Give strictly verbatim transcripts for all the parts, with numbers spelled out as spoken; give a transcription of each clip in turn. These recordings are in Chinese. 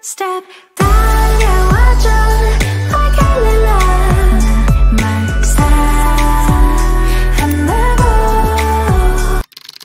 Step 달려와줘 Like I love 말 사랑한다고。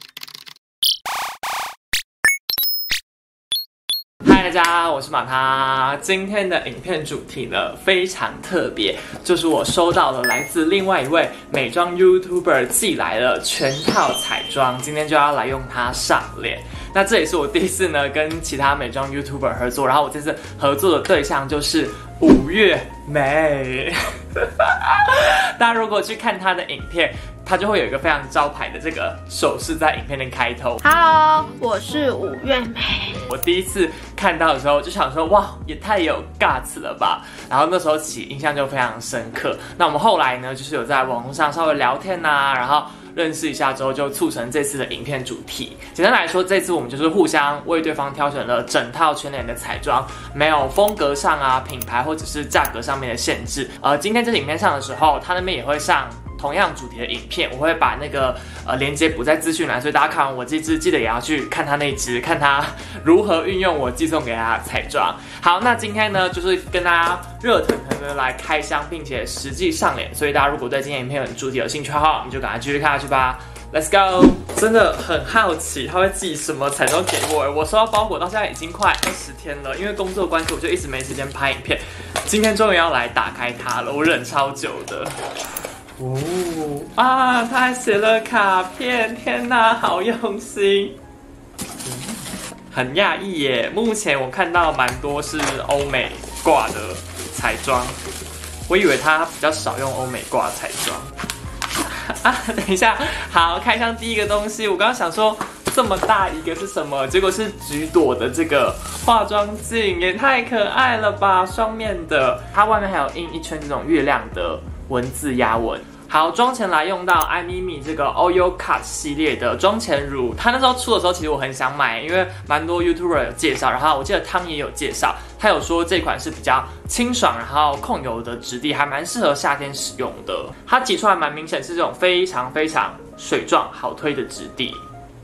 嗨，大家好，我是马他。今天的影片主题呢非常特别，就是我收到了来自另外一位美妆 YouTuber 寄来了全套彩妆，今天就要来用它上脸。那这也是我第一次呢跟其他美妆 YouTuber 合作，然后我这次合作的对象就是五月美。大家如果去看她的影片，她就会有一个非常招牌的这个手势在影片的开头。 Hello， 我是五月美。 我第一次看到的时候就想说，哇，也太有 guts 了吧！然后那时候起印象就非常深刻。那我们后来呢，就是有在网络上稍微聊天啊，然后认识一下之后，就促成这次的影片主题。简单来说，这次我们就是互相为对方挑选了整套全脸的彩妆，没有风格上啊、品牌或者是价格上面的限制。呃，今天这影片上的时候，他那边也会上同样主题的影片，我会把那个呃连接补在资讯栏，所以大家看完我这支，记得也要去看他那支，看他如何运用我寄送给他的彩妆。好，那今天呢，就是跟大家热腾腾的来开箱，并且实际上脸，所以大家如果对今天影片的主题有兴趣的话，你就赶快继续看下去吧。Let's go！ 真的很好奇他会寄什么彩妆给我。我收到包裹到现在已经快二十天了，因为工作关系，我就一直没时间拍影片。今天终于要来打开它了，我忍超久的。哦啊，他还写了卡片，天哪，好用心，很讶异耶。目前我看到蛮多是欧美挂的彩妆，我以为他比较少用欧美挂彩妆。啊，等一下，好，开箱第一个东西，我刚刚想说这么大一个是什么，结果是橘朵的这个化妆镜，也太可爱了吧，双面的，它外面还有印一圈这种月亮的文字压纹。好，妆前来用到艾咪咪这个 Oil Cut 系列的妆前乳，它那时候出的时候，其实我很想买，因为蛮多 YouTuber 有介绍，然后我记得汤也有介绍，他有说这款是比较清爽，然后控油的质地，还蛮适合夏天使用的。它挤出来蛮明显是这种非常非常水状好推的质地。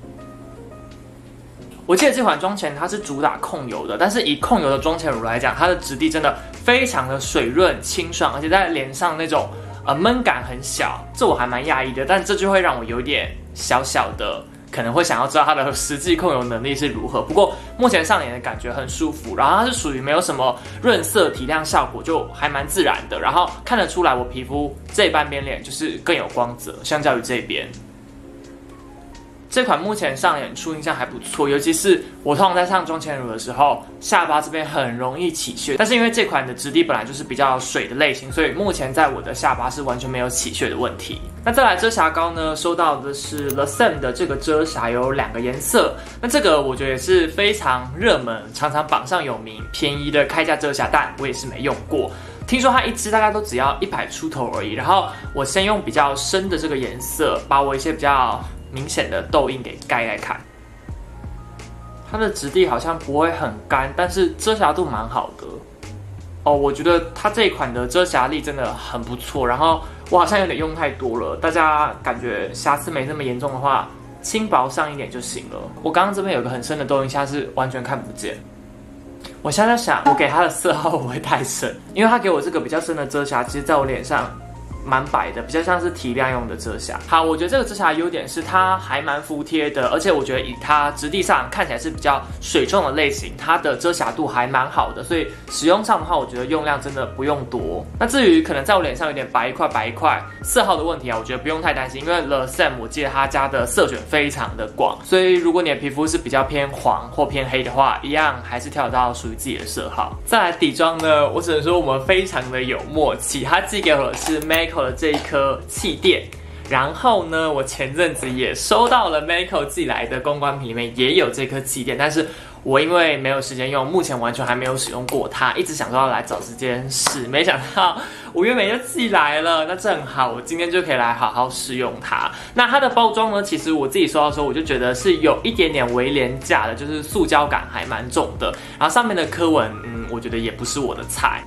我记得这款妆前它是主打控油的，但是以控油的妆前乳来讲，它的质地真的非常的水润清爽，而且在脸上那种呃，闷感很小，这我还蛮讶异的，但这就会让我有点小小的可能会想要知道它的实际控油能力是如何。不过目前上脸的感觉很舒服，然后它是属于没有什么润色提亮效果，就还蛮自然的。然后看得出来我皮肤这半边脸就是更有光泽，相较于这边。这款目前上脸初印象还不错，尤其是我通常在上妆前乳的时候，下巴这边很容易起屑，但是因为这款的质地本来就是比较水的类型，所以目前在我的下巴是完全没有起屑的问题。那再来遮瑕膏呢，收到的是 The Sam 的这个遮瑕，有两个颜色。那这个我觉得也是非常热门，常常榜上有名，便宜的开价遮瑕，但我也是没用过。听说它一支大概都只要一百出头而已。然后我先用比较深的这个颜色，把我一些比较明显的痘印给盖盖看。它的质地好像不会很干，但是遮瑕度蛮好的。哦，我觉得它这一款的遮瑕力真的很不错。然后我好像有点用太多了，大家感觉瑕疵没那么严重的话，轻薄上一点就行了。我刚刚这边有个很深的痘印，现在是完全看不见。我现在在想，我给它的色号会不会太深？因为它给我这个比较深的遮瑕，其实在我脸上蛮白的，比较像是提亮用的遮瑕。好，我觉得这个遮瑕的优点是它还蛮服帖的，而且我觉得以它质地上看起来是比较水重的类型，它的遮瑕度还蛮好的，所以使用上的话，我觉得用量真的不用多。那至于可能在我脸上有点白一块白一块色号的问题啊，我觉得不用太担心，因为 The Sam 我记得他家的色选非常的广，所以如果你的皮肤是比较偏黄或偏黑的话，一样还是挑得到属于自己的色号。再来底妆呢，我只能说我们非常的有默契，他寄给我的是 Mako的这一颗气垫，然后呢，我前阵子也收到了 Mako 寄来的公关品里面也有这颗气垫，但是我因为没有时间用，目前完全还没有使用过它，一直想说要来找时间试，没想到五月美就寄来了，那正好我今天就可以来好好试用它。那它的包装呢，其实我自己收到的时候，我就觉得是有一点点微廉价的，就是塑胶感还蛮重的，然后上面的刻纹，嗯，我觉得也不是我的菜。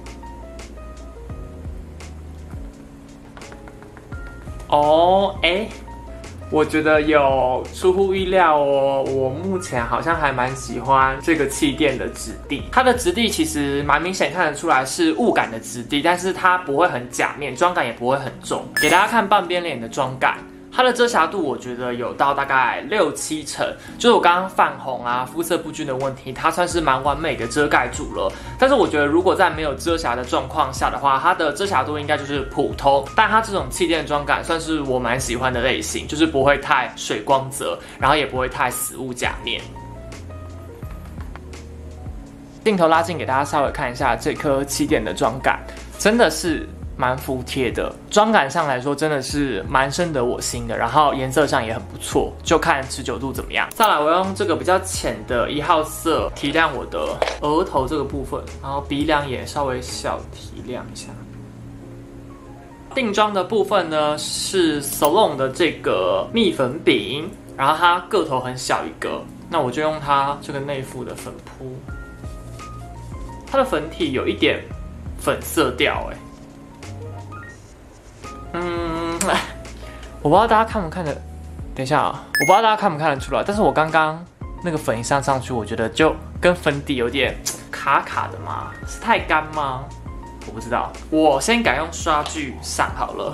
哦，哎， 我觉得有出乎意料哦，我目前好像还蛮喜欢这个气垫的质地，它的质地其实蛮明显看得出来是雾感的质地，但是它不会很假面，妆感也不会很重。给大家看半边脸的妆感。它的遮瑕度我觉得有到大概六七成，就是我刚刚泛红啊、肤色不均的问题，它算是蛮完美的遮盖住了。但是我觉得如果在没有遮瑕的状况下的话，它的遮瑕度应该就是普通，但它这种气垫妆感算是我蛮喜欢的类型，就是不会太水光泽，然后也不会太死雾假面。镜头拉近给大家稍微看一下这颗气垫的妆感，真的是蛮服帖的，妆感上来说真的是蛮深得我心的，然后颜色上也很不错，就看持久度怎么样。再来，我用这个比较浅的一号色提亮我的额头这个部分，然后鼻梁也稍微小提亮一下。定妆的部分呢是 Solon 的这个蜜粉饼，然后它个头很小一个，那我就用它这个内附的粉扑，它的粉体有一点粉色调哎。嗯，我不知道大家看不看得，等一下啊，我不知道大家看不看得出来，但是我刚刚那个粉一上上去，我觉得就跟粉底有点卡卡的嘛，是太干吗？我不知道，我先改用刷具上好了。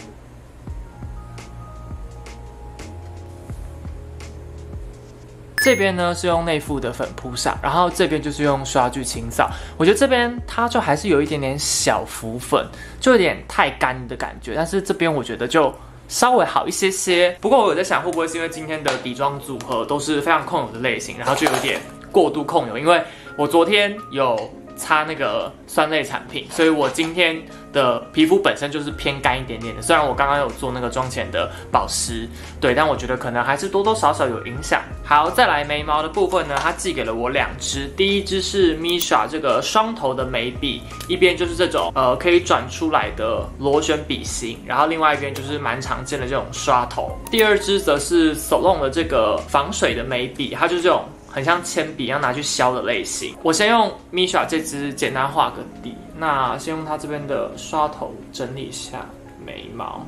这边呢是用内附的粉扑上，然后这边就是用刷具清扫。我觉得这边它就还是有一点点小浮粉，就有点太干的感觉。但是这边我觉得就稍微好一些些。不过我有在想，会不会是因为今天的底妆组合都是非常控油的类型，然后就有点过度控油？因为我昨天有擦那个酸类产品，所以我今天的皮肤本身就是偏干一点点的。虽然我刚刚有做那个妆前的保湿，对，但我觉得可能还是多多少少有影响。好，再来眉毛的部分呢，它寄给了我两支，第一支是 Misha 这个双头的眉笔，一边就是这种呃可以转出来的螺旋笔型，然后另外一边就是蛮常见的这种刷头。第二支则是 Solon 的这个防水的眉笔，它就是这种很像铅笔一样拿去削的类型。我先用 Misha 这支简单画个底，那先用它这边的刷头整理一下眉毛。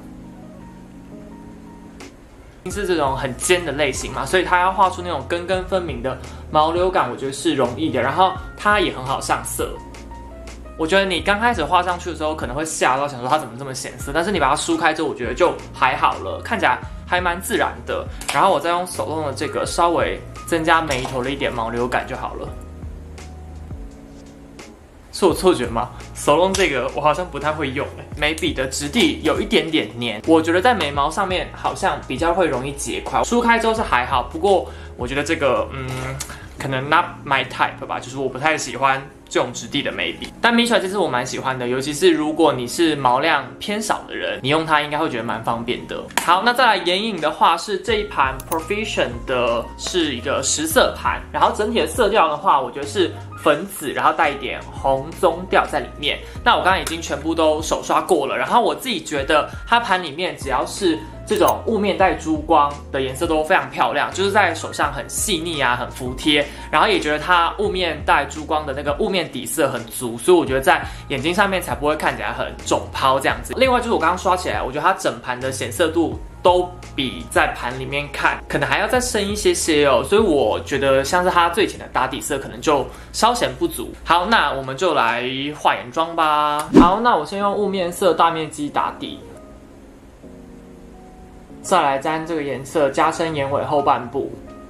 是这种很尖的类型嘛，所以它要画出那种根根分明的毛流感，我觉得是容易的。然后它也很好上色。我觉得你刚开始画上去的时候可能会吓到，想说它怎么这么显色，但是你把它梳开之后，我觉得就还好了，看起来还蛮自然的。然后我再用手动的这个稍微增加眉头的一点毛流感就好了。是我错觉吗？手动这个我好像不太会用，眉笔的质地有一点点黏，我觉得在眉毛上面好像比较会容易结块。梳开之后是还好，不过我觉得这个嗯，可能 not my type 吧，就是我不太喜欢这种质地的眉笔。但 Misha 这支我蛮喜欢的，尤其是如果你是毛量偏少的人，你用它应该会觉得蛮方便的。好，那再来眼影的话，是这一盘 Profession 的是一个十色盘，然后整体的色调的话，我觉得是粉紫，然后带一点红棕调在里面。那我刚刚已经全部都手刷过了，然后我自己觉得它盘里面只要是这种雾面带珠光的颜色都非常漂亮，就是在手上很细腻啊，很服帖，然后也觉得它雾面带珠光的那个雾面底色很足，所以我觉得在眼睛上面才不会看起来很肿泡这样子。另外就是我刚刚刷起来，我觉得它整盘的显色度都比在盘里面看可能还要再深一些些哦，所以我觉得像是它最浅的打底色可能就稍显不足。好，那我们就来画眼妆吧。好，那我先用雾面色大面积打底，再来沾这个颜色加深眼尾后半部，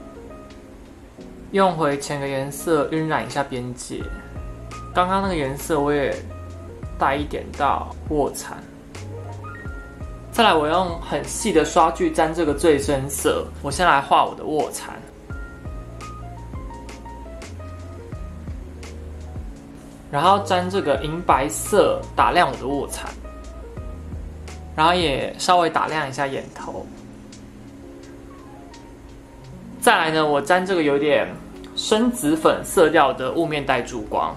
用回前个颜色晕染一下边界。刚刚那个颜色我也带一点到卧蚕。再来，我用很细的刷具沾这个最深色。我先来画我的卧蚕，然后沾这个银白色打亮我的卧蚕，然后也稍微打亮一下眼头。再来呢，我沾这个有点深紫粉色调的雾面带珠光。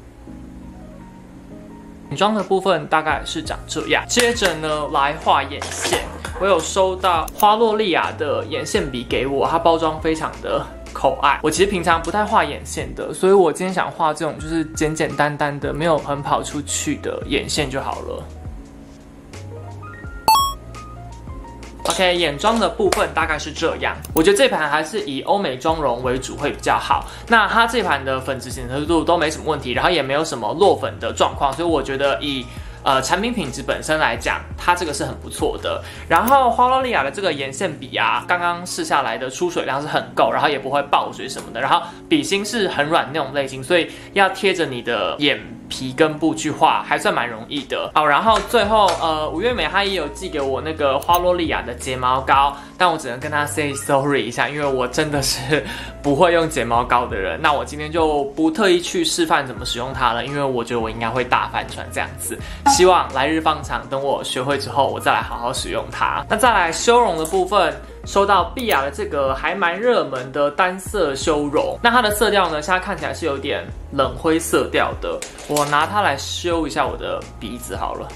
眼妆的部分大概是长这样，接着呢来画眼线。我有收到花洛丽亚的眼线笔给我，它包装非常的可爱。我其实平常不太画眼线的，所以我今天想画这种就是简简单单的，没有很跑出去的眼线就好了。 OK， 眼妆的部分大概是这样。我觉得这盘还是以欧美妆容为主会比较好。那它这盘的粉质显色度都没什么问题，然后也没有什么落粉的状况，所以我觉得以呃，产品品质本身来讲，它这个是很不错的。然后花洛丽亚的这个眼线笔啊，刚刚试下来的出水量是很够，然后也不会爆水什么的。然后笔芯是很软那种类型，所以要贴着你的眼皮根部去画，还算蛮容易的。好，然后最后呃，五月美她也有寄给我那个花洛丽亚的睫毛膏，但我只能跟她 say sorry 一下，因为我真的是不会用睫毛膏的人。那我今天就不特意去示范怎么使用它了，因为我觉得我应该会大翻船这样子。希望来日方长，等我学会之后，我再来好好使用它。那再来修容的部分，收到碧雅的这个还蛮热门的单色修容。那它的色调呢，现在看起来是有点冷灰色调的。我拿它来修一下我的鼻子好了，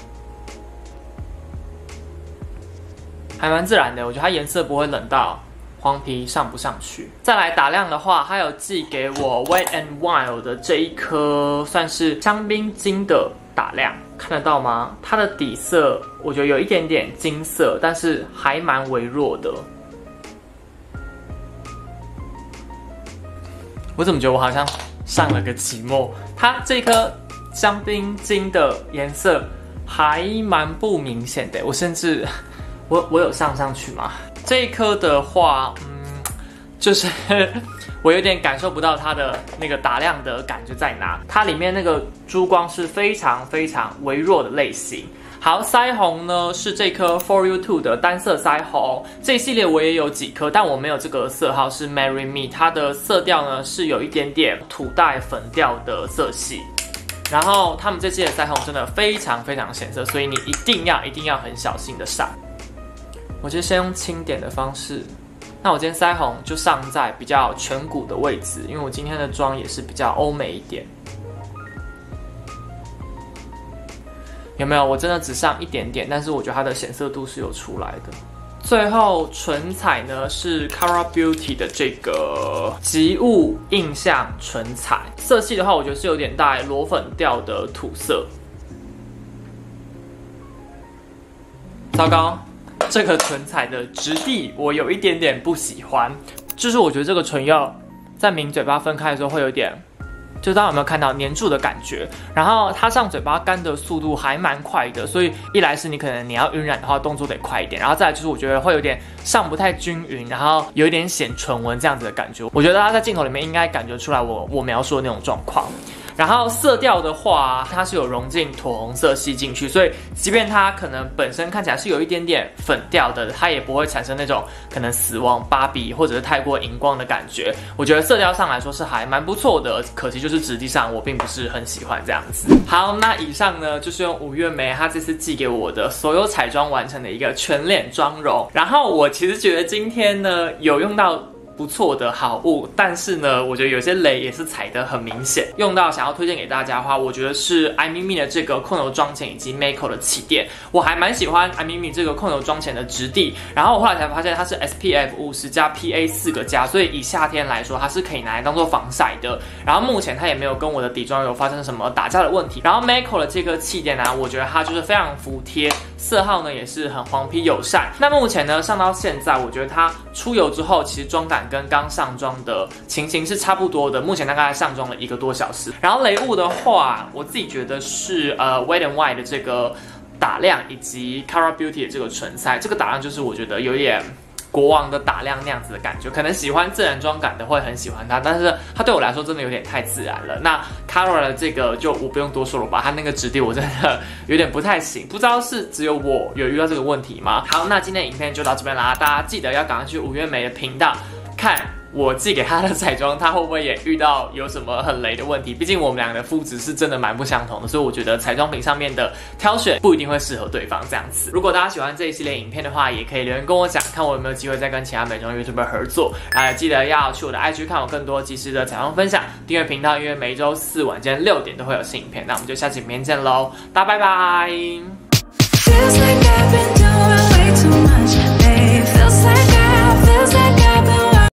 还蛮自然的。我觉得它颜色不会冷到黄皮上不上去。再来打亮的话，它有寄给我 Wet n Wild 的这一颗算是香槟金的打亮，看得到吗？它的底色我觉得有一点点金色，但是还蛮微弱的。我怎么觉得我好像上了个期末？它这颗香槟金的颜色还蛮不明显的，我甚至我我有上上去吗？这一颗的话，嗯，就是我有点感受不到它的那个打亮的感觉在哪。它里面那个珠光是非常非常微弱的类型。好，腮红呢是这颗 For You Two 的单色腮红，这一系列我也有几颗，但我没有这个色号是 Marry Me， 它的色调呢是有一点点土带粉调的色系。然后他们这期的腮红真的非常非常显色，所以你一定要一定要很小心的上。我就先用轻点的方式。那我今天腮红就上在比较颧骨的位置，因为我今天的妆也是比较欧美一点。有没有？我真的只上一点点，但是我觉得它的显色度是有出来的。最后唇彩呢是 Kara Beauty 的这个极雾印象唇彩，色系的话我觉得是有点带裸粉调的土色。糟糕，这个唇彩的质地我有一点点不喜欢，就是我觉得这个唇釉在抿嘴巴分开的时候会有点。就大家有没有看到黏住的感觉？然后它上嘴巴干的速度还蛮快的，所以一来是你可能你要晕染的话动作得快一点，然后再来就是我觉得会有点上不太均匀，然后有一点显唇纹这样子的感觉。我觉得大家在镜头里面应该感觉出来我我描述的那种状况。然后色调的话，它是有融进驼红色系进去，所以即便它可能本身看起来是有一点点粉调的，它也不会产生那种可能死亡芭比或者是太过荧光的感觉。我觉得色调上来说是还蛮不错的，可惜就是质地上我并不是很喜欢这样子。好，那以上呢就是用五月梅她这次寄给我的所有彩妆完成的一个全脸妆容。然后我其实觉得今天呢有用到不错的好物，但是呢，我觉得有些雷也是踩得很明显。用到想要推荐给大家的话，我觉得是艾咪咪的这个控油妆前以及 Mako 的气垫，我还蛮喜欢艾咪咪这个控油妆前的质地。然后我后来才发现它是 S P F 五十加 P A 四个加，所以以夏天来说，它是可以拿来当做防晒的。然后目前它也没有跟我的底妆油发生什么打架的问题。然后 Mako 的这个气垫呢，我觉得它就是非常服帖，色号呢也是很黄皮友善。那目前呢上到现在，我觉得它出油之后，其实妆感跟刚上妆的情形是差不多的，目前大概上妆了一个多小时。然后雷物的话，我自己觉得是呃 Wet n Wild 的这个打亮以及 Kara Beauty 的这个唇彩，这个打亮就是我觉得有点国王的打亮那样子的感觉，可能喜欢自然妆感的会很喜欢它，但是它对我来说真的有点太自然了。那 Kara 的这个就我不用多说了吧，它那个质地我真的有点不太行，不知道是只有我有遇到这个问题吗？好，那今天的影片就到这边啦，大家记得要赶快去五月梅的频道看我寄给他的彩妆，他会不会也遇到有什么很雷的问题？毕竟我们俩的肤质是真的蛮不相同的，所以我觉得彩妆品上面的挑选不一定会适合对方这样子。如果大家喜欢这一系列影片的话，也可以留言跟我讲，看我有没有机会再跟其他美妆 YouTuber 合作。啊，记得要去我的 I G 看我更多及时的彩妆分享，订阅频道，因为每周四晚间六点都会有新影片。那我们就下期影片见喽，大家拜拜。